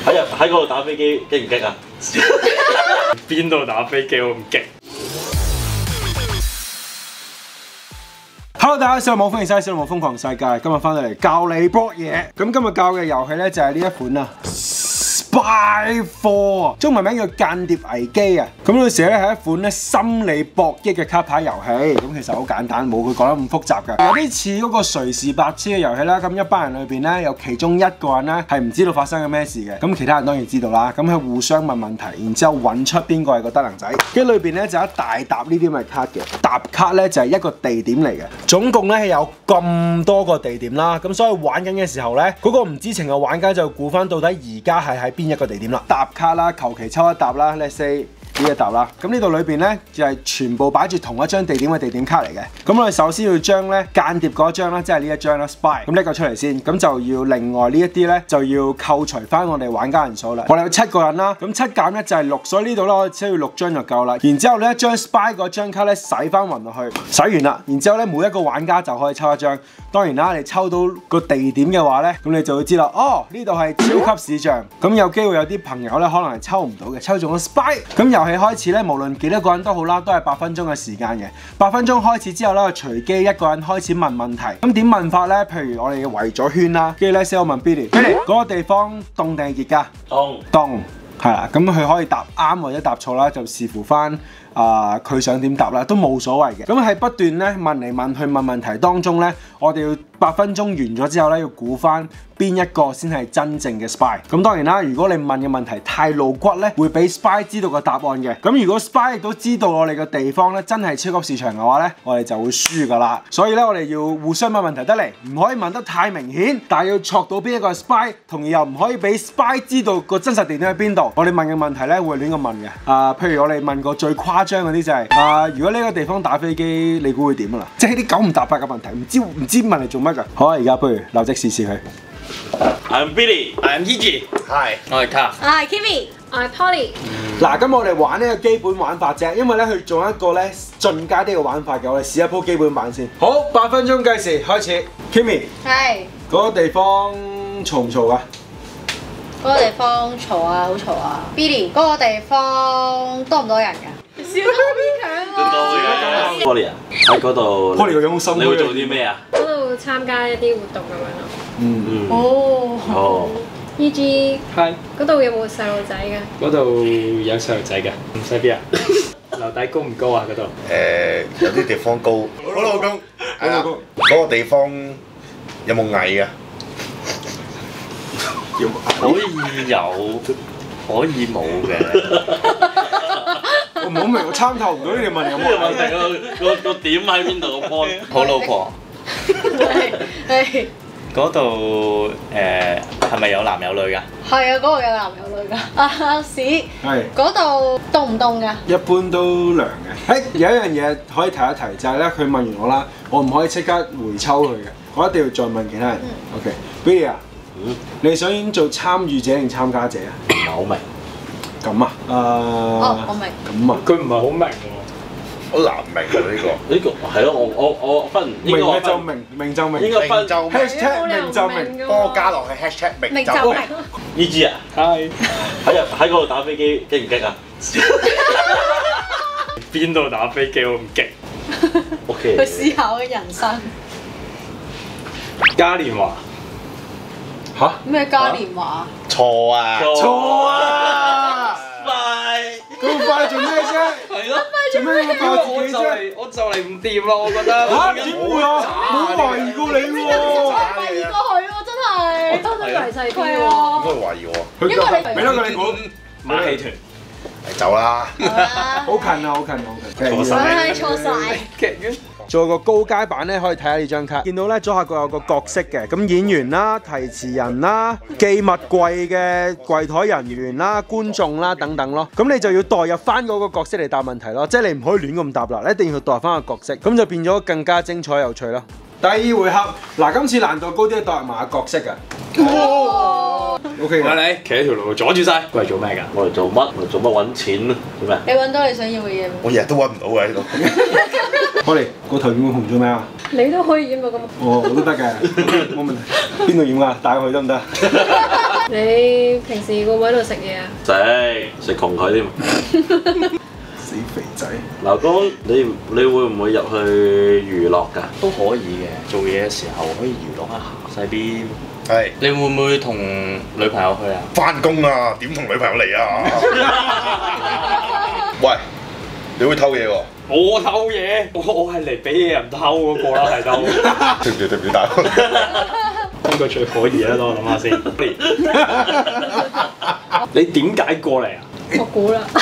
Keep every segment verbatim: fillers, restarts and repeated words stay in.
喺入喺嗰度打飛機激唔激啊？ 邊度打飛機我唔激。 Hello， 大家小龍冇歡迎收睇小龍冇瘋狂世界。今日翻到嚟教你博嘢。咁今日教嘅遊戲咧就係呢一款啊。Spy Four 中文名叫間諜危機啊！咁呢時咧係一款咧心理博弈嘅卡牌遊戲，咁其實好簡單，冇佢講得咁複雜嘅，有啲似嗰個誰是白痴嘅遊戲啦。咁一班人裏邊咧有其中一個人咧係唔知道發生緊咩事嘅，咁其他人當然知道啦。咁佢互相問問題，然之後揾出邊個係個低能仔。跟住裏邊咧就有一大沓呢啲咁嘅卡嘅，沓卡咧就係一個地點嚟嘅，總共咧係有咁多個地點啦。咁所以玩緊嘅時候咧，嗰個唔知情嘅玩家就估翻到底而家係喺邊一個地點啦，沓卡啦，求其抽一沓啦 ，let's say 呢一沓啦。咁呢度裏邊咧就係全部擺住同一張地點嘅地點卡嚟嘅。咁我哋首先要將咧間諜嗰一張啦，即係呢一張啦 ，spy。咁拎個出嚟先，咁就要另外呢一啲咧就要扣除翻我哋玩家人數啦。我哋有七個人啦，咁七減一就係六，所以呢度咧我只要六張就夠啦。然之後呢一張 spy 嗰張卡咧洗翻勻落去，洗完啦。然之後咧每一個玩家就可以抽一張。當然啦，你抽到個地點嘅話咧，咁你就會知啦。哦，呢度係超級市場。咁有機會有啲朋友咧可能係抽唔到嘅，抽中咗 spy。咁遊戲開始咧，無論幾多個人都好啦，都係八分鐘嘅時間嘅。八分鐘開始之後咧，隨機一個人開始問問題。咁點問法咧？譬如我哋圍咗圈啦，跟住咧先我問 Billy，Billy 嗰個地方凍定係熱㗎？ 凍。 凍。係啦，咁佢可以答啱或者答錯啦，就視乎翻啊佢想點答啦，都冇所謂嘅。咁喺不斷咧問嚟問去問問題當中咧，我哋要八分鐘完咗之後咧，要估翻邊一個先係真正嘅 spy。咁當然啦，如果你問嘅問題太露骨咧，會俾 spy 知道個答案嘅。咁如果 spy 亦都知道我哋嘅地方咧真係超級市場嘅話咧，我哋就會輸噶啦。所以咧，我哋要互相問問題得嚟，唔可以問得太明顯，但係要戳到邊一個係 spy，同時又唔可以俾 spy 知道個真實地點喺邊度。我哋問嘅問題咧會亂咁問嘅。啊、呃，譬如我哋問過最誇張嗰啲就係、是、啊、呃，如果呢個地方打飛機，你估會點啊啦？即係啲九唔搭八嘅問題，唔知唔知問嚟做乜㗎？好啊，而家不如立即試試佢。 I'm Billy，I'm Gigi，Hi，我係 Carl， 我係 Kimi，我係 Polly。 嗱，咁我哋玩呢個基本玩法啫，因為咧佢仲有一個咧進階啲嘅玩法嘅，我哋試一鋪基本版先。好，八分鐘計時開始。Kimi， 係嗰個地方嘈唔嘈啊？ 嗰個地方嘈啊，好嘈啊。Billy，嗰個地方多唔多人㗎？笑得好勉強喎。 Polly 啊，喺嗰度。 Polly 個樣好心虛。 你會做啲咩啊？ 嗰度參加一啲活動咁樣咯。 嗯嗯。 哦。 哦。 E G， Hi， 嗰度有冇細路仔㗎？ 嗰度有細路仔㗎，唔使邊啊？樓底高唔高啊？嗰度？ 誒，有啲地方高。好老公，係啦，嗰個地方有冇蟻㗎？ 可以有，可以冇嘅。 我唔好明，我參透唔到呢條問題有冇問題個個個點喺邊度個 point？ 好老婆。 係係。 嗰度誒係咪有男有女㗎？ 係啊，嗰度有男有女㗎。啊屎！ 係。 嗰度凍唔凍㗎？ 一般都涼嘅。誒，有一樣嘢可以提一提，就係咧，佢問完我啦，我唔可以即刻回抽佢嘅，我一定要再問其他人。OK，Billy 啊，你想做參與者定參加者啊？ 唔係好明。 咁啊？誒。 哦，我明。 咁啊？ 佢唔係好明喎。 好難明啊呢個。 呢個係咯，我我我分應該明就明，明就明。 應該分就明。 hashtag 明就明。 幫我加落去 hashtag 明就明。 明就明。 E G 啊 Hi， 喺入喺嗰度打飛機激唔激啊？ 邊度打飛機我唔激。 OK。 去思考嘅人生。 嘉年華。 嚇？ 咩嘉年華？ 錯啊！ 錯啊！ 快！ 咁快做咩啫？ 係咯。 做咩要爆自己啫？ 我就嚟唔掂啦，我覺得。 嚇？點會啊？冇懷疑過你喎。 懷疑過佢喎，真係。 我偷偷嚟細啲係啊。 應該懷疑我。 佢因為你俾多個你估。 馬戲團。 走啦！ 好近啊！好近啊！好近。 錯晒。 唉，錯晒。 劇院。 做個高階版咧，可以睇下呢張卡。見到咧左下角有個角色嘅，咁演員啦、提詞人啦、寄物櫃嘅櫃台人員啦、觀眾啦等等咯。咁你就要代入翻嗰個角色嚟答問題咯，即係你唔可以亂咁答啦，你一定要代入翻個角色，咁就變咗更加精彩有趣咯。第二回合，嗱今次難度高啲，代入埋個角色㗎。 哇 OK 㗎，你企喺條路阻住晒，過嚟做咩㗎？ 我嚟做乜？我嚟做乜揾錢啊？做咩？ 你揾到你想要嘅嘢未？ 我日日都揾唔到嘅呢度。 我哋個頭染紅咗咩啊？ 你都可以染到咁。 哦，我都得嘅，冇問題。邊度染啊？帶我去得唔得？ 你平時會唔會喺度食嘢啊？ 食食窮佢添。 死肥仔！ 劉公，你你會唔會入去娛樂㗎？ 都可以嘅，做嘢嘅時候可以娛樂一下。細 B， 係你會唔會同女朋友去啊？ 翻工啊，點同女朋友嚟啊？喂，你會偷嘢喎？ 我偷嘢，我我係嚟俾嘢人偷嗰個啦，係偷。 對唔住對唔住，大佬。 邊個最可疑啊？等我諗下先。你點解過嚟啊？ 我估啦。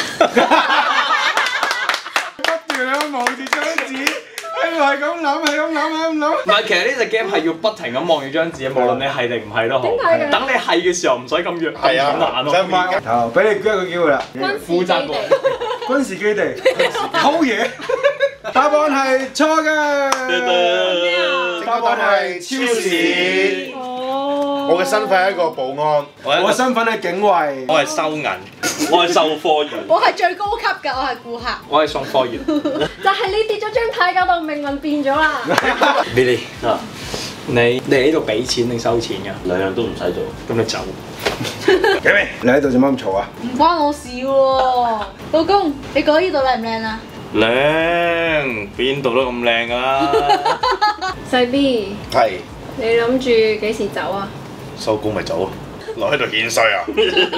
不斷望住張紙，喺度係咁諗，係咁諗，係咁諗。 唔係，其實呢隻 game 係要不停咁望住張紙，無論你係定唔係都好。 點解嘅等你係嘅時候唔使咁弱， 係啊咁難咯。 真係頭俾你一個機會啦， 軍事基地。 軍事基地偷嘢，答案係錯嘅。答案係超市。 哦。 我嘅身份係一個保安， 我係我嘅身份係警衛。 我係收銀， 我係售貨員。 我係最高級㗎，我係顧客。 我係送貨員。 就係你跌咗張牌，搞到命運變咗啦。 Billy，啊，你你喺度俾錢定收錢㗎？ 兩樣都唔使做。 咁你走。 幾味？你喺度做乜咁嘈啊？ 唔關我事喎，老公，你覺得呢度靚唔靚啊？ 靚，邊度都咁靚㗎啦。 細 B， 係你諗住幾時走啊？ 收工咪走咯，留喺度顯衰啊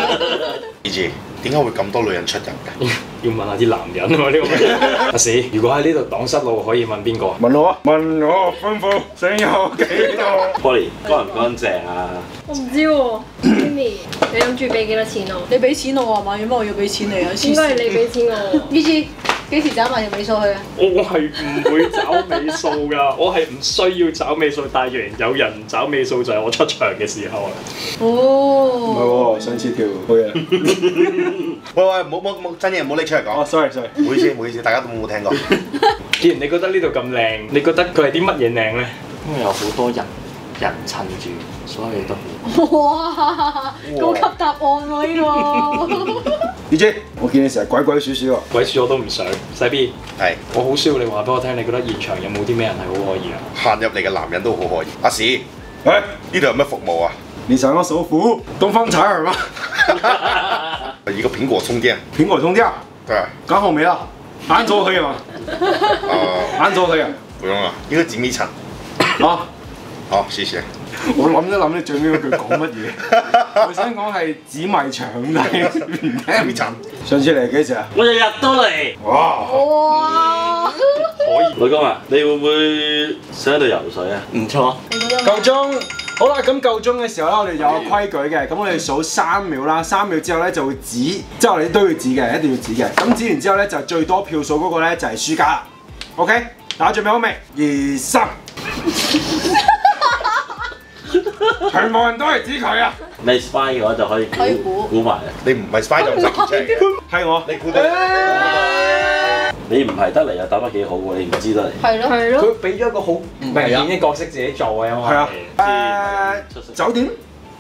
！E G， 點解會咁多女人出入嘅？ 要問下啲男人啊嘛呢個。阿史，如果喺呢度擋失路，可以問邊個？ 問我啊！問我吩咐想有幾多 Polly，乾唔乾淨啊？ 我唔知喎，Jimmy，你諗住俾幾多錢我？ 你俾錢我啊嘛，點解我要俾錢你啊？ 應該係你俾錢我。 呢次幾時找埋條尾數去啊？ 我係唔會找尾數㗎，我係唔需要找尾數，但係有人找尾數就係我出場嘅時候啊。 唔哦。 係喎，上次條好嘢。 喂喂，唔好唔好唔好真嘢唔好拎出嚟哦講。 ，sorry sorry。 唔好意思唔好意思，大家都冇聽過。 既然你覺得呢度咁靚，你覺得佢係啲乜嘢靚咧？ 因為有好多人人襯住，所有嘢都好。 哇！高級答案喎呢個。 二姐，我見你成日鬼鬼祟祟喎。 鬼鼠我都唔想。細 B， 係我好需要你話俾我聽，你覺得現場有冇啲咩人係好可以啊？ 行入嚟嘅男人都好可以。阿史， 喂， 呢度有咩服務啊？ 你想要首付？東方財兒嗎？ 一個蘋果充電。 蘋果充電， 對啊。 剛好沒了。安卓可以嗎？ 呃， 安卓可以啊。 不用啦，一個紫米塵。 啊， 好，謝謝。 我諗一諗你最尾嗰句講乜嘢？我想講係紫米腸，但係唔聽。上次嚟幾時啊？ 我日日都嚟。 哇！ 哇！ 可以。 老公啊，你會唔會想喺度游水啊？ 唔錯。 你覺得？ 夠鐘。好啦，咁夠鐘嘅時候咧，我哋有個規矩嘅，咁我哋數三秒啦，三秒之後咧就會指，即係我哋都要指嘅，一定要指嘅。咁指完之後咧，就最多票數嗰個咧就係輸家啦。OK，大家準備好未？二三。全部人都係指佢啊！ 你 spy 嘅話就可以可以估估埋啊！ 你唔係 spy 就唔使揭出嚟嘅。 係我。 你估到？ 你唔係得嚟又打得幾好喎，你唔知得嚟。 係咯。 係咯。 佢俾咗一個好明顯嘅角色自己做嘅，因為係啊。誒，酒店。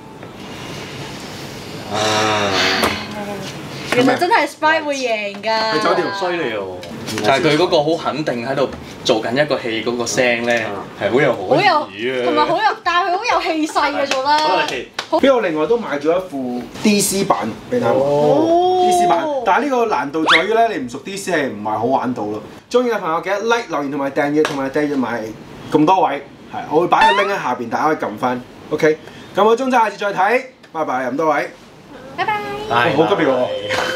啊！ 原來真係 spy 會贏㗎。 去酒店犀利喎！但係佢嗰個好肯定喺度做緊一個戲嗰個聲咧，係好有可好有， 疑同埋好有，但係佢好有氣勢嘅做得。 邊我另外都買咗一副 D C 版俾大家玩。 哦 D C 版，但係呢個難度在於咧，你唔熟 D C 係唔係好玩到咯。中意嘅朋友記得 like 留言同埋訂閱，同埋訂閱埋咁多位，係我會擺個 link 喺下邊，大家可以撳翻。OK，咁我中仔下次再睇，拜拜咁多位。 拜拜。 好急喎。